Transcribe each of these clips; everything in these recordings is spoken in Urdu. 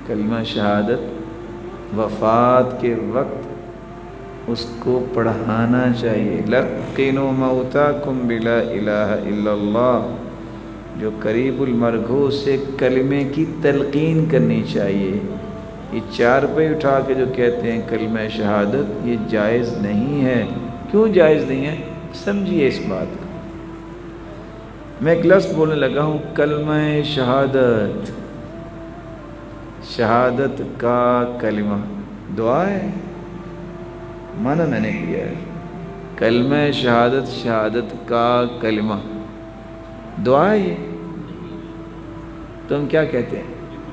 کلمہ شہادت وفات کے وقت اس کو پڑھانا چاہیے۔ لقنوا موتاکم بلا الہ الا اللہ، جو قریب المرغو سے کلمے کی تلقین کرنی چاہیے۔ یہ 4 پہ اٹھا کے جو کہتے ہیں کلمہ شہادت، یہ جائز نہیں ہے۔ کیوں جائز نہیں ہے؟ سمجھیے اس بات کو۔ میں ایک لفظ بولنے لگا ہوں، کلمہ شہادت، شہادت کا کلمہ دعا ہے، مانا میں نے کیا ہے۔ کلمہ شہادت، شہادت کا کلمہ دعا ہے۔ یہ تو ہم کیا کہتے ہیں؟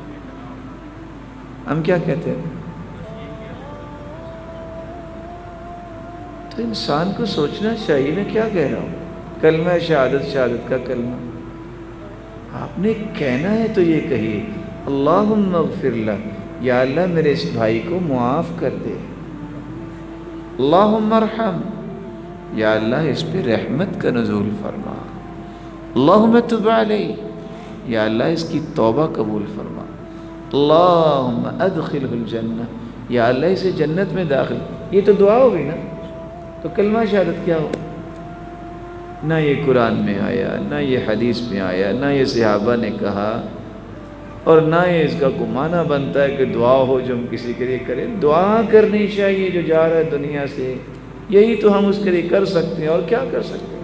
ہم کیا کہتے ہیں؟ تو انسان کو سوچنا چاہیے میں کیا کہہ رہا ہوں۔ کلمہ شہادت، شہادت کا کلمہ آپ نے کہنا ہے تو یہ کہیے، اللہم اغفر لہ، یا اللہ میرے اس بھائی کو معاف کر دے۔ اللہم ارحم، یا اللہ اس پہ رحمت کا نزول فرما۔ اللہم تب علیہ، یا اللہ اس کی توبہ قبول فرما۔ اللہم ادخلہ الجنہ، یا اللہ اسے جنت میں داخل۔ یہ تو دعا ہوگی نا، تو کلمہ شہادت کیا ہو؟ نہ یہ قرآن میں آیا، نہ یہ حدیث میں آیا، نہ یہ صحابہ نے کہا، اور نہ یہ اس کا کوئی معنی بنتا ہے کہ دعا ہو جو ہم کسی کے لیے کریں۔ دعا کرنی چاہیے جو جا رہا ہے دنیا سے، یہی تو ہم اس کے لیے کر سکتے ہیں، اور کیا کر سکتے ہیں۔